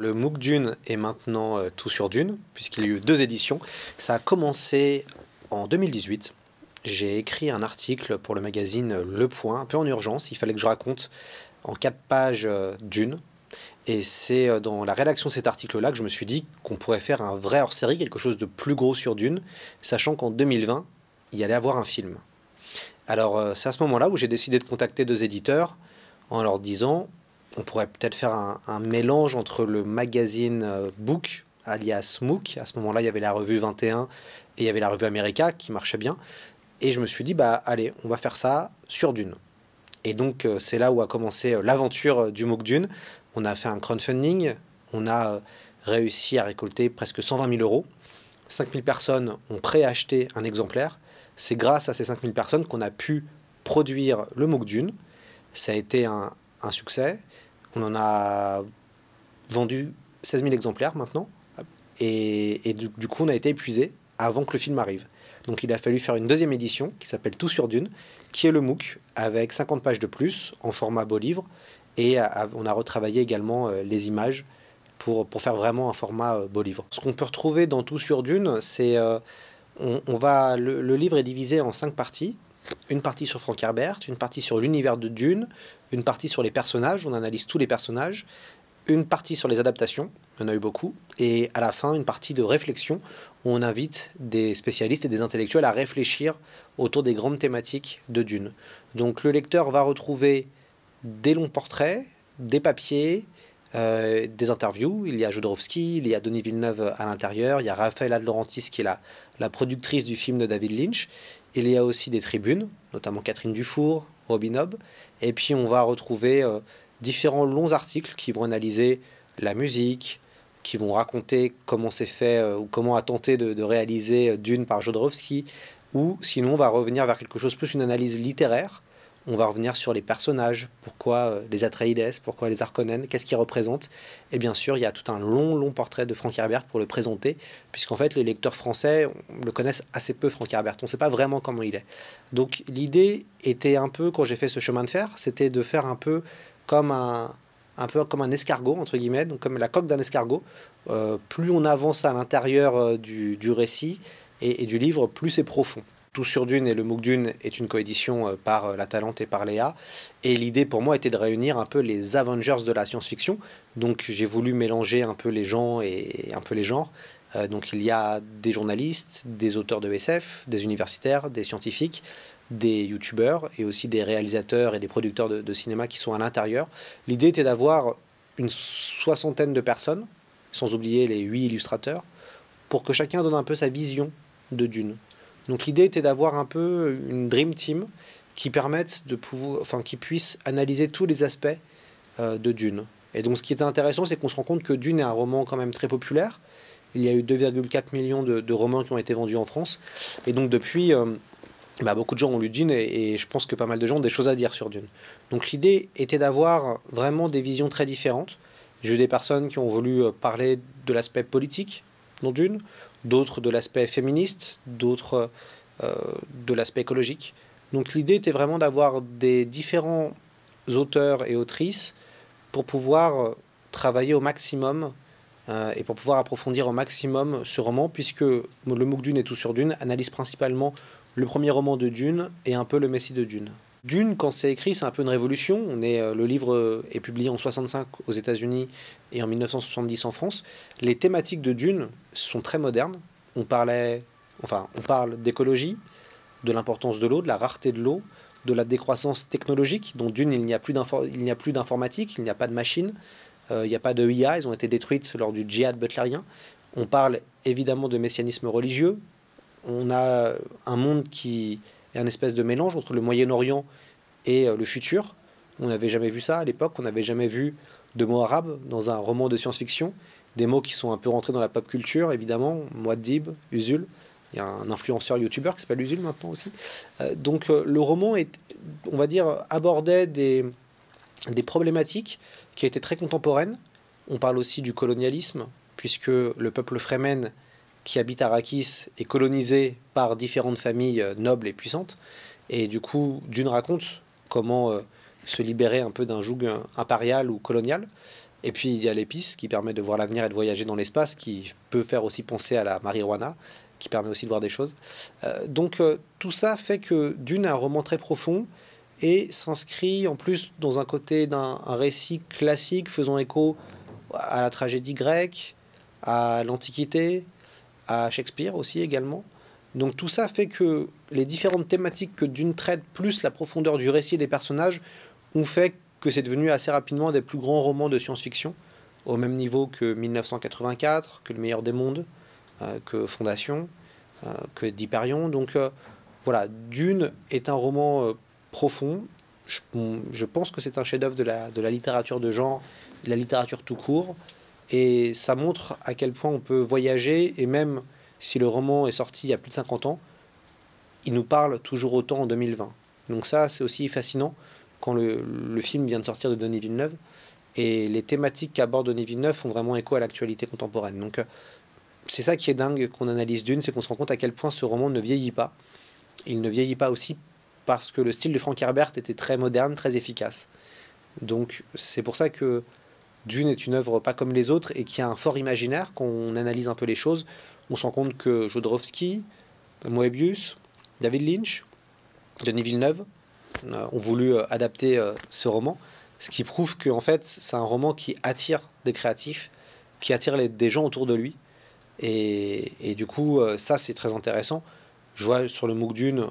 Le MOOC Dune est maintenant tout sur Dune, puisqu'il y a eu 2 éditions. Ça a commencé en 2018. J'ai écrit un article pour le magazine Le Point, un peu en urgence. Il fallait que je raconte en 4 pages Dune. Et c'est dans la rédaction de cet article-là que je me suis dit qu'on pourrait faire un vrai hors-série, quelque chose de plus gros sur Dune, sachant qu'en 2020, il y allait avoir un film. Alors c'est à ce moment-là où j'ai décidé de contacter 2 éditeurs en leur disant on pourrait peut-être faire un mélange entre le magazine Book, alias MOOC. À ce moment-là, il y avait la revue 21 et il y avait la revue America qui marchait bien. Et je me suis dit, bah allez, on va faire ça sur Dune. Et donc c'est là où a commencé l'aventure du MOOC Dune. On a fait un crowdfunding, on a réussi à récolter presque 120 000 euros. 5 000 personnes ont préacheté un exemplaire. C'est grâce à ces 5 000 personnes qu'on a pu produire le MOOC Dune. Ça a été un succès. On en a vendu 16 000 exemplaires maintenant. Et du coup, on a été épuisé avant que le film arrive. Donc il a fallu faire une 2e édition qui s'appelle Tout sur Dune, qui est le MOOC, avec 50 pages de plus en format beau livre. Et on a retravaillé également les images pour faire vraiment un format beau livre. Ce qu'on peut retrouver dans Tout sur Dune, c'est... le livre est divisé en 5 parties. Une partie sur Frank Herbert, une partie sur l'univers de Dune, une partie sur les personnages, on analyse tous les personnages, une partie sur les adaptations, il y en a eu beaucoup, et à la fin, une partie de réflexion, où on invite des spécialistes et des intellectuels à réfléchir autour des grandes thématiques de Dune. Donc le lecteur va retrouver des longs portraits, des papiers, des interviews. Il y a Jodorowsky, il y a Denis Villeneuve à l'intérieur, il y a Raphaëla de Laurentiis qui est la productrice du film de David Lynch. Il y a aussi des tribunes, notamment Catherine Dufour, Robin Hobb. Et puis on va retrouver différents longs articles qui vont analyser la musique, qui vont raconter comment c'est fait ou comment a tenté de réaliser Dune par Jodorowsky. Ou sinon on va revenir vers quelque chose plus une analyse littéraire. On va revenir sur les personnages, pourquoi les Atreides, pourquoi les Harkonnen, qu'est-ce qu'ils représentent. Et bien sûr, il y a tout un long portrait de Frank Herbert pour le présenter, puisqu'en fait, les lecteurs français le connaissent assez peu, Frank Herbert. On ne sait pas vraiment comment il est. Donc l'idée était un peu, quand j'ai fait ce chemin de fer, c'était de faire un peu comme un escargot, entre guillemets, donc comme la coque d'un escargot. Plus on avance à l'intérieur du récit et du livre, plus c'est profond. Tout sur Dune et le MOOC Dune est une coédition par La Talente et par Léa. Et l'idée pour moi était de réunir un peu les Avengers de la science-fiction. Donc j'ai voulu mélanger un peu les gens et un peu les genres. Donc il y a des journalistes, des auteurs de SF, des universitaires, des scientifiques, des youtubeurs et aussi des réalisateurs et des producteurs de cinéma qui sont à l'intérieur. L'idée était d'avoir une 60aine de personnes, sans oublier les 8 illustrateurs, pour que chacun donne un peu sa vision de Dune. Donc l'idée était d'avoir un peu une dream team qui permette de pouvoir, enfin qui puisse analyser tous les aspects de Dune. Et donc ce qui était intéressant, c'est qu'on se rend compte que Dune est un roman quand même très populaire. Il y a eu 2,4 millions de romans qui ont été vendus en France. Et donc depuis, beaucoup de gens ont lu Dune et je pense que pas mal de gens ont des choses à dire sur Dune. Donc l'idée était d'avoir vraiment des visions très différentes. J'ai eu des personnes qui ont voulu parler de l'aspect politique dans Dune, d'autres de l'aspect féministe, d'autres de l'aspect écologique. Donc l'idée était vraiment d'avoir des différents auteurs et autrices pour pouvoir travailler au maximum et pour pouvoir approfondir au maximum ce roman, puisque le MOOC Dune et Tout sur Dune analyse principalement le premier roman de Dune et un peu le Messie de Dune. Dune, quand c'est écrit, c'est un peu une révolution. Le livre est publié en 65 aux États-Unis et en 1970 en France. Les thématiques de Dune sont très modernes. On parle d'écologie, de l'importance de l'eau, de la rareté de l'eau, de la décroissance technologique. Dans Dune, il n'y a plus d'informatique, il n'y a pas de machines, il n'y a pas de IA, elles ont été détruites lors du djihad butlérien. On parle évidemment de messianisme religieux. On a un monde qui est un espèce de mélange entre le Moyen-Orient et le futur. On n'avait jamais vu ça à l'époque, on n'avait jamais vu de mots arabes dans un roman de science-fiction. Des mots qui sont un peu rentrés dans la pop culture, évidemment. Muad'Dib, Usul. Il y a un influenceur youtubeur qui s'appelle Usul maintenant aussi. Donc le roman, on va dire, abordait des problématiques qui étaient très contemporaines. On parle aussi du colonialisme, puisque le peuple Fremen qui habite Arrakis est colonisé par différentes familles nobles et puissantes. Et du coup, Dune raconte comment se libérer un peu d'un joug impérial ou colonial. Et puis il y a l'épice qui permet de voir l'avenir et de voyager dans l'espace, qui peut faire aussi penser à la marijuana, qui permet aussi de voir des choses. Tout ça fait que Dune est un roman très profond et s'inscrit en plus dans un côté d'un un récit classique faisant écho à la tragédie grecque, à l'Antiquité, à Shakespeare aussi également. Donc tout ça fait que les différentes thématiques que Dune traite, plus la profondeur du récit et des personnages, ont fait que c'est devenu assez rapidement un des plus grands romans de science-fiction, au même niveau que 1984, que Le Meilleur des Mondes, que Fondation, que d'Hyperion. Voilà, Dune est un roman profond. Je pense que c'est un chef-d'œuvre de la littérature de genre, de la littérature tout court. Et ça montre à quel point on peut voyager, et même si le roman est sorti il y a plus de 50 ans, il nous parle toujours autant en 2020. Donc ça, c'est aussi fascinant quand le film vient de sortir de Denis Villeneuve, et les thématiques qu'aborde Denis Villeneuve font vraiment écho à l'actualité contemporaine. C'est ça qui est dingue qu'on analyse Dune, c'est qu'on se rend compte à quel point ce roman ne vieillit pas. Il ne vieillit pas aussi parce que le style de Frank Herbert était très moderne, très efficace. Donc c'est pour ça que Dune est une œuvre pas comme les autres et qui a un fort imaginaire. Quand on analyse un peu les choses, on se rend compte que Jodorowsky, Moebius, David Lynch, Denis Villeneuve ont voulu adapter ce roman, ce qui prouve qu'en fait c'est un roman qui attire des créatifs, qui attire des gens autour de lui. Et du coup, ça c'est très intéressant. Je vois sur le MOOC Dune,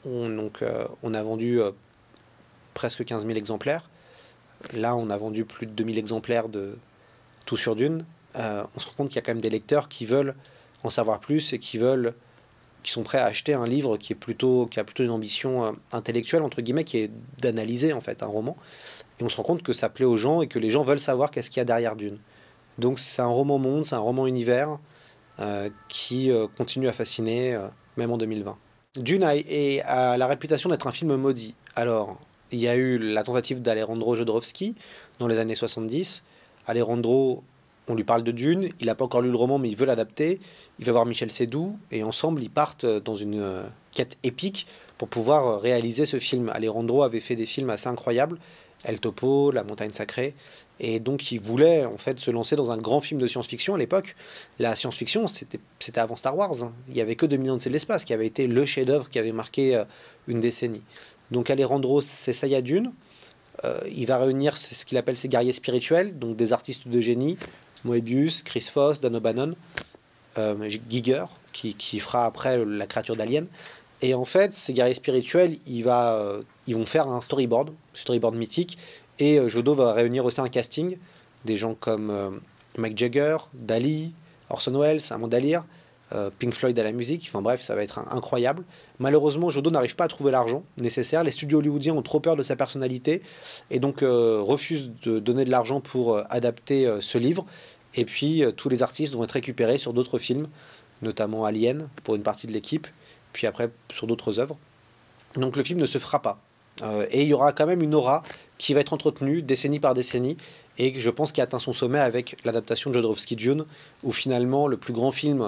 on a vendu presque 15 000 exemplaires. Là, on a vendu plus de 2000 exemplaires de Tout sur Dune. On se rend compte qu'il y a quand même des lecteurs qui veulent en savoir plus et qui sont prêts à acheter un livre qui a plutôt une ambition intellectuelle, entre guillemets, qui est d'analyser en fait un roman. Et on se rend compte que ça plaît aux gens et que les gens veulent savoir qu'est-ce qu'il y a derrière Dune. Donc c'est un roman monde, c'est un roman univers qui continue à fasciner même en 2020. Dune a la réputation d'être un film maudit. Alors, il y a eu la tentative d'Alejandro Jodorowsky dans les années 70. Alejandro, on lui parle de Dune, il n'a pas encore lu le roman mais il veut l'adapter. Il va voir Michel Seydoux et ensemble ils partent dans une quête épique pour pouvoir réaliser ce film. Alejandro avait fait des films assez incroyables, El Topo, La Montagne Sacrée, et donc il voulait en fait se lancer dans un grand film de science-fiction à l'époque. La science-fiction, c'était avant Star Wars. Il n'y avait que 2000 ans de l'espace qui avait été le chef-d'œuvre qui avait marqué une décennie. Donc Alejandro s'essaye à Dune. Il va réunir ce qu'il appelle ses guerriers spirituels, donc des artistes de génie, Moebius, Chris Foss, Dan O'Bannon, Giger, qui fera après la créature d'Alien. Et en fait, ces guerriers spirituels, ils vont faire un storyboard mythique. Et Jodo va réunir aussi un casting, des gens comme Mick Jagger, Dali, Orson Welles, Amanda Lear, Pink Floyd à la musique. Enfin bref, ça va être incroyable. Malheureusement, Jodo n'arrive pas à trouver l'argent nécessaire. Les studios hollywoodiens ont trop peur de sa personnalité et donc refusent de donner de l'argent pour adapter ce livre. Et puis, tous les artistes vont être récupérés sur d'autres films, notamment Alien pour une partie de l'équipe, puis après sur d'autres œuvres. Donc le film ne se fera pas. Et il y aura quand même une aura qui va être entretenue décennie par décennie et je pense qu'il a atteint son sommet avec l'adaptation de Jodorowsky Dune, où finalement le plus grand film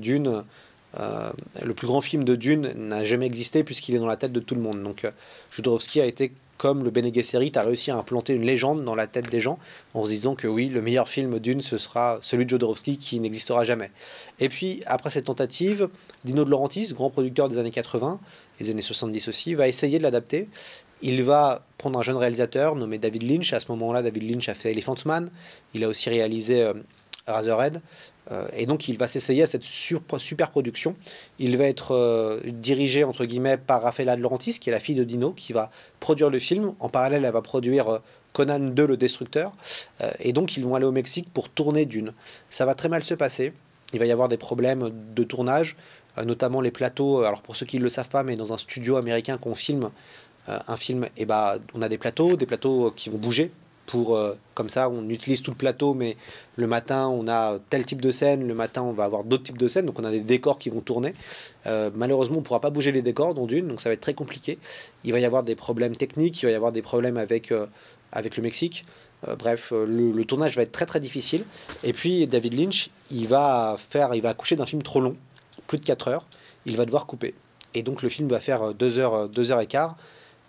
de Dune n'a jamais existé puisqu'il est dans la tête de tout le monde. Donc Jodorowsky a été comme le Bene Gesserit, a réussi à implanter une légende dans la tête des gens en se disant que oui, le meilleur film Dune, ce sera celui de Jodorowsky qui n'existera jamais. Et puis, après cette tentative, Dino De Laurentiis, grand producteur des années 80, les années 70 aussi, va essayer de l'adapter. Il va prendre un jeune réalisateur nommé David Lynch. À ce moment-là, David Lynch a fait Elephant Man. Il a aussi réalisé Razorhead. Et donc, il va s'essayer à cette super production. Il va être dirigé, entre guillemets, par Rafaela De Laurentiis, qui est la fille de Dino, qui va produire le film. En parallèle, elle va produire Conan 2, le Destructeur. Et donc, ils vont aller au Mexique pour tourner Dune. Ça va très mal se passer. Il va y avoir des problèmes de tournage, notamment les plateaux. Alors, pour ceux qui ne le savent pas, mais dans un studio américain qu'on filme un film, et on a des plateaux qui vont bouger. Comme ça, on utilise tout le plateau, mais le matin, on a tel type de scène, le matin, on va avoir d'autres types de scènes, donc on a des décors qui vont tourner. Malheureusement, on ne pourra pas bouger les décors dans Dune, donc ça va être très compliqué. Il va y avoir des problèmes techniques, il va y avoir des problèmes avec le Mexique. Bref, le tournage va être très très difficile. Et puis, David Lynch, il va accoucher d'un film trop long, plus de 4 heures. Il va devoir couper. Et donc, le film va faire 2 heures et quart.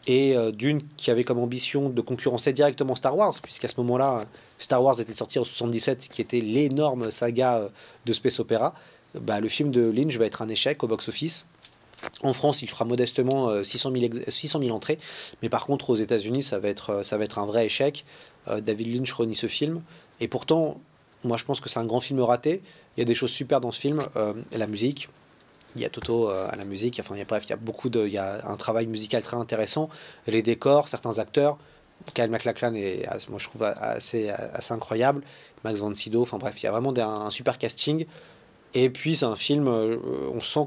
et Dune qui avait comme ambition de concurrencer directement Star Wars, puisqu'à ce moment-là, Star Wars était sorti en 77, qui était l'énorme saga de space opéra. Bah, le film de Lynch va être un échec au box-office. En France, il fera modestement 600 000 entrées, mais par contre, aux États-Unis, ça va être un vrai échec. David Lynch renie ce film, et pourtant, moi je pense que c'est un grand film raté. Il y a des choses super dans ce film, la musique. Il y a Toto à la musique, enfin, bref, il y a un travail musical très intéressant, les décors, certains acteurs. Kyle MacLachlan est, moi je trouve assez incroyable, Max von Sydow, enfin bref, il y a vraiment un super casting. Et puis c'est un film, on sent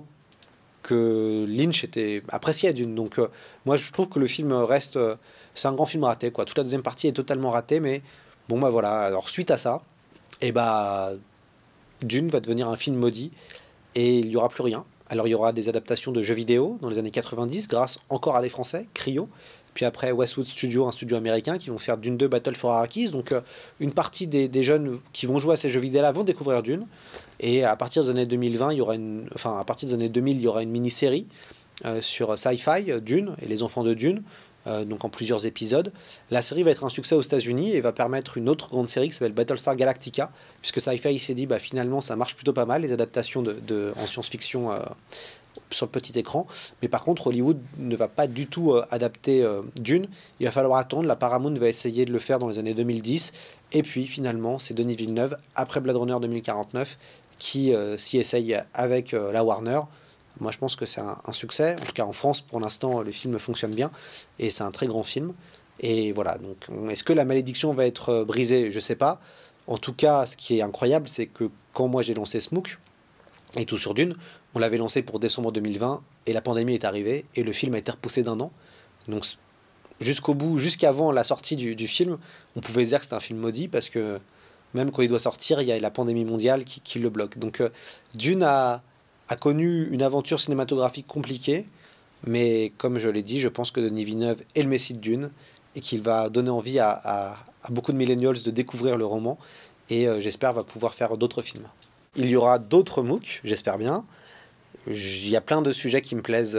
que Lynch était apprécié à Dune. Donc moi je trouve que le film reste, c'est un grand film raté quoi. Toute la deuxième partie est totalement ratée, mais bon bah voilà. Alors suite à ça, et bah Dune va devenir un film maudit et il n'y aura plus rien. Alors il y aura des adaptations de jeux vidéo dans les années 90 grâce encore à des Français, Cryo. Puis après Westwood Studio, un studio américain qui vont faire Dune 2 Battle for Arrakis. Donc une partie des jeunes qui vont jouer à ces jeux vidéo-là vont découvrir Dune. Et à partir des années 2020, à partir des années 2000, il y aura une mini-série sur Sci-Fi, Dune et les enfants de Dune, donc en plusieurs épisodes. La série va être un succès aux États-Unis et va permettre une autre grande série qui s'appelle Battlestar Galactica, puisque Sci-Fi s'est dit bah, finalement ça marche plutôt pas mal, les adaptations en science-fiction sur le petit écran. Mais par contre, Hollywood ne va pas du tout adapter Dune. Il va falloir attendre. La Paramount va essayer de le faire dans les années 2010. Et puis finalement, c'est Denis Villeneuve, après Blade Runner 2049, qui s'y essaye avec la Warner. Moi, je pense que c'est un succès. En tout cas, en France, pour l'instant, le film fonctionne bien. Et c'est un très grand film. Et voilà. Donc, est-ce que la malédiction va être brisée? Je ne sais pas. En tout cas, ce qui est incroyable, c'est que quand moi j'ai lancé Smook, et tout sur Dune, on l'avait lancé pour décembre 2020, et la pandémie est arrivée, et le film a été repoussé d'un an. Donc, jusqu'au bout, jusqu'avant la sortie du film, on pouvait se dire que c'était un film maudit, parce que même quand il doit sortir, il y a la pandémie mondiale qui le bloque. Donc Dune a connu une aventure cinématographique compliquée, mais comme je l'ai dit, je pense que Denis Villeneuve est le messie de Dune, et qu'il va donner envie à beaucoup de millennials de découvrir le roman, et j'espère va pouvoir faire d'autres films. Il y aura d'autres MOOC, j'espère bien. Il y a plein de sujets qui me plaisent,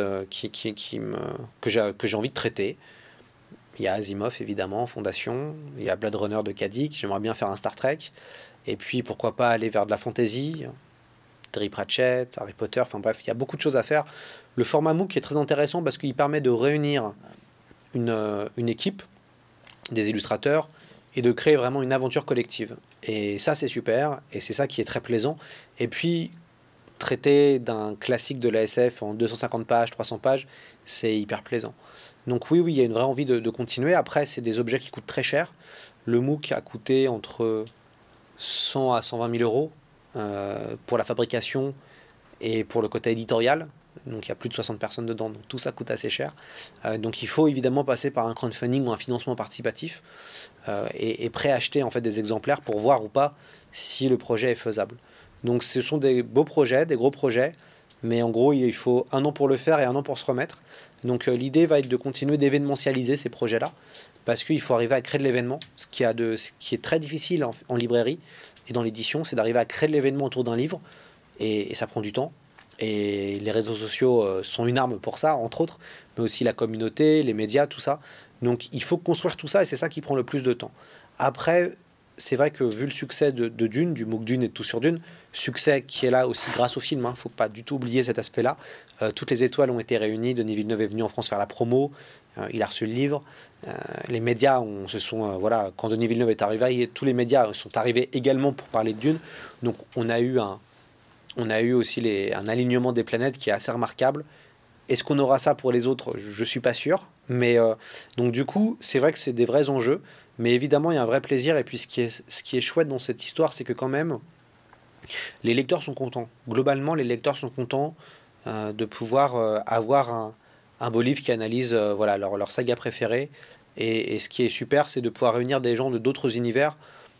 que j'ai envie de traiter. Il y a Asimov, évidemment, Fondation. Il y a Blade Runner de Kadik. J'aimerais bien faire un Star Trek. Et puis, pourquoi pas aller vers de la fantasy. Terry Pratchett, Harry Potter. Enfin bref, il y a beaucoup de choses à faire. Le format MOOC est très intéressant parce qu'il permet de réunir une équipe, des illustrateurs, et de créer vraiment une aventure collective. Et ça, c'est super. Et c'est ça qui est très plaisant. Et puis, traiter d'un classique de la SF en 250 pages, 300 pages, c'est hyper plaisant. Donc oui, il y a une vraie envie de continuer. Après, c'est des objets qui coûtent très cher. Le MOOC a coûté entre 100 à 120 000 euros pour la fabrication et pour le côté éditorial. Donc il y a plus de 60 personnes dedans, donc tout ça coûte assez cher. Donc il faut évidemment passer par un crowdfunding ou un financement participatif et préacheter en fait des exemplaires pour voir ou pas si le projet est faisable. Donc ce sont des beaux projets, des gros projets, mais en gros il faut un an pour le faire et un an pour se remettre. Donc l'idée va être de continuer d'événementialiser ces projets-là, parce qu'il faut arriver à créer de l'événement, ce qui est très difficile en librairie et dans l'édition, c'est d'arriver à créer de l'événement autour d'un livre, et ça prend du temps. Et les réseaux sociaux sont une arme pour ça, entre autres, mais aussi la communauté, les médias, tout ça. Donc il faut construire tout ça, et c'est ça qui prend le plus de temps. Après, c'est vrai que vu le succès de Dune, du MOOC Dune et de Tout sur Dune, succès qui est là aussi grâce au film, il ne faut pas du tout oublier cet aspect-là. Toutes les étoiles ont été réunies, Denis Villeneuve est venu en France faire la promo, il a reçu le livre. Les médias voilà, quand Denis Villeneuve est arrivé, tous les médias sont arrivés également pour parler de Dune. Donc on a eu aussi un alignement des planètes qui est assez remarquable. Est-ce qu'on aura ça pour les autres? Je ne suis pas sûr. Mais donc du coup, c'est vrai que c'est des vrais enjeux. Mais évidemment, il y a un vrai plaisir. Et puis ce qui est chouette dans cette histoire, c'est que quand même, les lecteurs sont contents. Globalement, les lecteurs sont contents de pouvoir avoir un beau livre qui analyse voilà, leur saga préférée. Et ce qui est super, c'est de pouvoir réunir des gens de d'autres univers.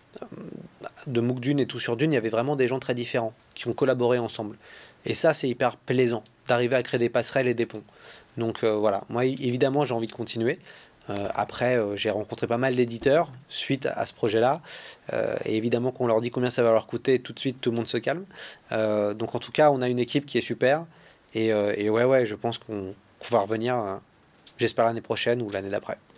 De MOOC Dune et Tout sur Dune, il y avait vraiment des gens très différents qui ont collaboré ensemble. Et ça, c'est hyper plaisant d'arriver à créer des passerelles et des ponts. Donc voilà, moi évidemment j'ai envie de continuer. Après, j'ai rencontré pas mal d'éditeurs suite à ce projet-là. Et évidemment, quand on leur dit combien ça va leur coûter, tout de suite tout le monde se calme. Donc en tout cas, on a une équipe qui est super. Et ouais, je pense qu'on va revenir J'espère l'année prochaine ou l'année d'après.